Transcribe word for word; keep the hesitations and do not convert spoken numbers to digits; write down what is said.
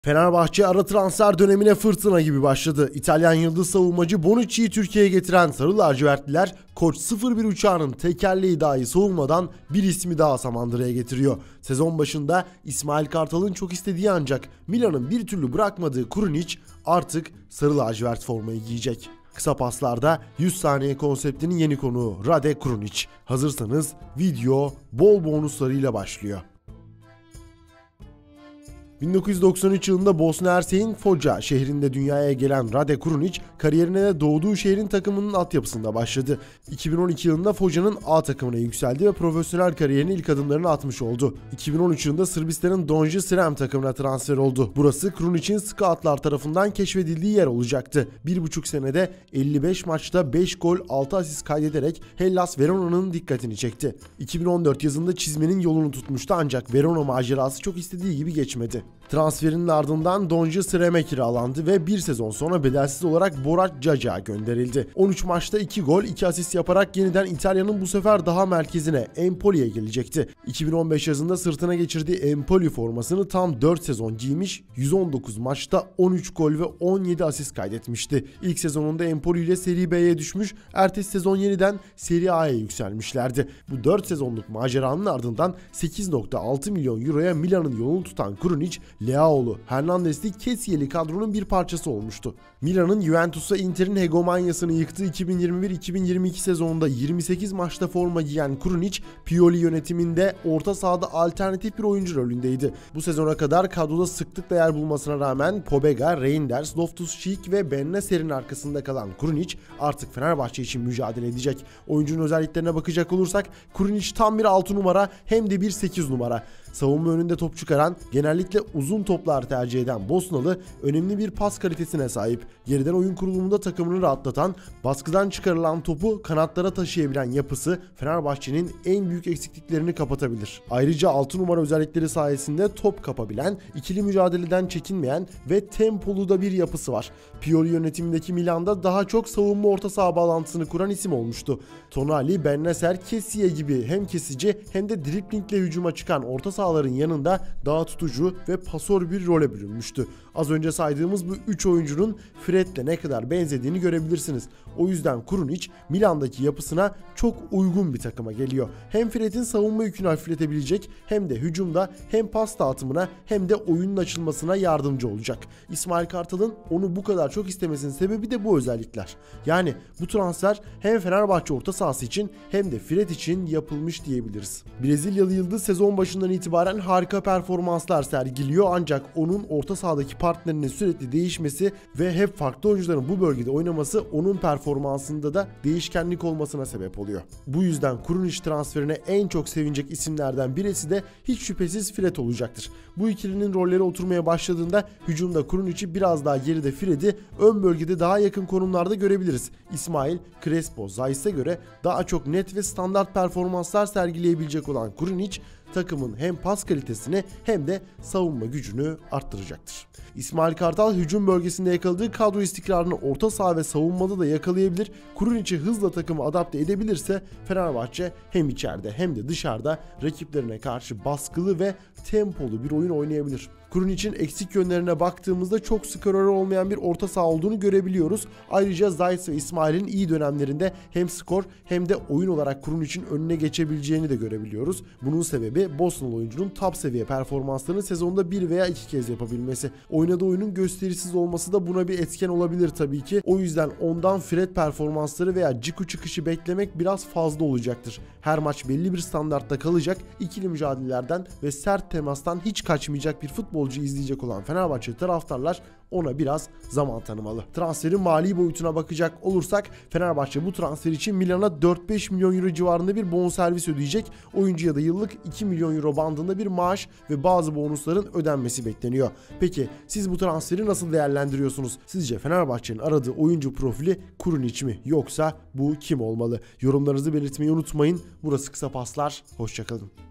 Fenerbahçe ara transfer dönemine fırtına gibi başladı. İtalyan yıldız savunmacı Bonucci'yi Türkiye'ye getiren Sarı Lacivertliler, Koç sıfır bir uçağının tekerleği dahi soğumadan bir ismi daha Samandıra'ya getiriyor. Sezon başında İsmail Kartal'ın çok istediği ancak Milan'ın bir türlü bırakmadığı Krunic artık Sarı Lacivert formayı giyecek. Kısa paslarda yüz saniye konseptinin yeni konuğu Rade Krunic. Hazırsanız video bol bonuslarıyla başlıyor. bin dokuz yüz doksan üç yılında Bosna Hersek'in Foča şehrinde dünyaya gelen Rade Krunic, kariyerine de doğduğu şehrin takımının altyapısında başladı. iki bin on iki yılında Foča'nın A takımına yükseldi ve profesyonel kariyerinin ilk adımlarını atmış oldu. iki bin on üç yılında Sırbistan'ın Donji Srem takımına transfer oldu. Burası Krunic'in scoutlar tarafından keşfedildiği yer olacaktı. Bir buçuk senede elli beş maçta beş gol altı asist kaydederek Hellas Verona'nın dikkatini çekti. iki bin on dört yazında çizmenin yolunu tutmuştu ancak Verona macerası çok istediği gibi geçmedi. Transferinin ardından Donji Srem'e kiralandı ve bir sezon sonra bedelsiz olarak Borac Đađa'a gönderildi. on üç maçta iki gol iki asist yaparak yeniden İtalya'nın bu sefer daha merkezine Empoli'ye gelecekti. iki bin on beş yazında sırtına geçirdiği Empoli formasını tam dört sezon giymiş, yüz on dokuz maçta on üç gol ve on yedi asist kaydetmişti. İlk sezonunda Empoli ile Serie B'ye düşmüş, ertesi sezon yeniden Serie A'ya yükselmişlerdi. Bu dört sezonluk maceranın ardından sekiz nokta altı milyon euroya Milan'ın yolunu tutan Krunic, Leao'lu, Hernandez'li Kesiyeli kadronun bir parçası olmuştu. Milan'ın Juventus'a Inter'in hegemonyasını yıktığı iki bin yirmi bir iki bin yirmi iki sezonunda yirmi sekiz maçta forma giyen Krunic, Pioli yönetiminde orta sahada alternatif bir oyuncu rolündeydi. Bu sezona kadar kadroda sıklıkla yer bulmasına rağmen Pobega, Reinders, Loftus-Cheek ve Bennacer'in arkasında kalan Krunic artık Fenerbahçe için mücadele edecek. Oyuncunun özelliklerine bakacak olursak Krunic tam bir altı numara hem de bir sekiz numara. Savunma önünde top çıkaran, genellikle uzun toplar tercih eden Bosnalı önemli bir pas kalitesine sahip. Geriden oyun kurulumunda takımını rahatlatan, baskıdan çıkarılan topu kanatlara taşıyabilen yapısı Fenerbahçe'nin en büyük eksikliklerini kapatabilir. Ayrıca altı numara özellikleri sayesinde top kapabilen, ikili mücadeleden çekinmeyen ve tempolu da bir yapısı var. Pioli yönetimindeki Milan'da daha çok savunma orta saha bağlantısını kuran isim olmuştu. Tonali, Bennacer, Kessie gibi hem kesici hem de driblingle hücuma çıkan orta sahaların yanında daha tutucu ve pasör bir role bürünmüştü. Az önce saydığımız bu üç oyuncunun Fred'le ne kadar benzediğini görebilirsiniz. O yüzden Krunic Milan'daki yapısına çok uygun bir takıma geliyor. Hem Fred'in savunma yükünü hafifletebilecek hem de hücumda hem pas dağıtımına hem de oyunun açılmasına yardımcı olacak. İsmail Kartal'ın onu bu kadar çok istemesinin sebebi de bu özellikler. Yani bu transfer hem Fenerbahçe orta sahası için hem de Fred için yapılmış diyebiliriz. Brezilyalı yıldız sezon başından itibaren harika performanslar sergiliyor ancak onun orta sahadaki partnerinin sürekli değişmesi ve hep farklı oyuncuların bu bölgede oynaması onun performansında da değişkenlik olmasına sebep oluyor. Bu yüzden Krunic transferine en çok sevinecek isimlerden birisi de hiç şüphesiz Fred olacaktır. Bu ikilinin rolleri oturmaya başladığında hücumda Krunic'i biraz daha geride, Fred'i ön bölgede daha yakın konumlarda görebiliriz. İsmail, Crespo, Zayt'e göre daha çok net ve standart performanslar sergileyebilecek olan Krunic, takımın hem pas kalitesini hem de savunma gücünü arttıracaktır. İsmail Kartal hücum bölgesinde yakaladığı kadro istikrarını orta saha ve savunmada da yakalayabilir. Krunic'i hızla takımı adapte edebilirse Fenerbahçe hem içeride hem de dışarıda rakiplerine karşı baskılı ve tempolu bir oyun oynayabilir. Krunic'in eksik yönlerine baktığımızda çok skorör olmayan bir orta saha olduğunu görebiliyoruz. Ayrıca Zayt ve İsmail'in iyi dönemlerinde hem skor hem de oyun olarak Krunic'in önüne geçebileceğini de görebiliyoruz. Bunun sebebi Bosnalı oyuncunun top seviye performanslarını sezonda bir veya iki kez yapabilmesi. Oynadığı oyunun gösterisiz olması da buna bir etken olabilir tabii ki. O yüzden ondan Fred performansları veya Ciku çıkışı beklemek biraz fazla olacaktır. Her maç belli bir standartta kalacak, ikili mücadelelerden ve sert temastan hiç kaçmayacak bir futbol izleyecek olan Fenerbahçe taraftarlar ona biraz zaman tanımalı. Transferin mali boyutuna bakacak olursak Fenerbahçe bu transfer için Milan'a dört beş milyon euro civarında bir bonservis ödeyecek. Oyuncuya da yıllık iki milyon euro bandında bir maaş ve bazı bonusların ödenmesi bekleniyor. Peki siz bu transferi nasıl değerlendiriyorsunuz? Sizce Fenerbahçe'nin aradığı oyuncu profili Krunic mi yoksa bu kim olmalı? Yorumlarınızı belirtmeyi unutmayın. Burası Kısa Paslar. Hoşça kalın.